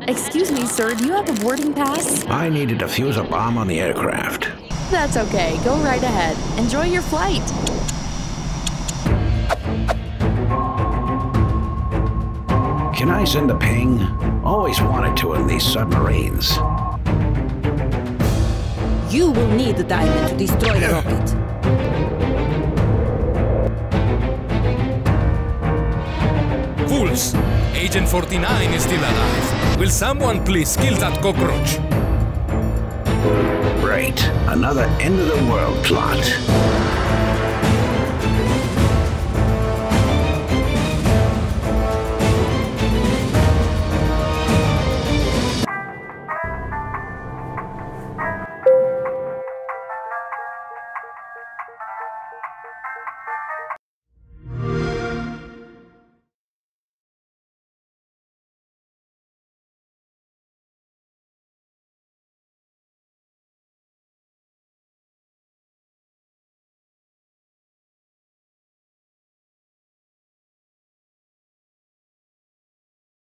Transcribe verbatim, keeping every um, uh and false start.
Excuse me, sir, do you have a boarding pass? I need to defuse a bomb on the aircraft. That's okay. Go right ahead. Enjoy your flight. Can I send a ping? Always wanted to in these submarines. You will need the diamond to destroy the rocket. Fools! Agent forty-nine is still alive. Will someone please kill that cockroach? Great. Another end-of-the-world plot.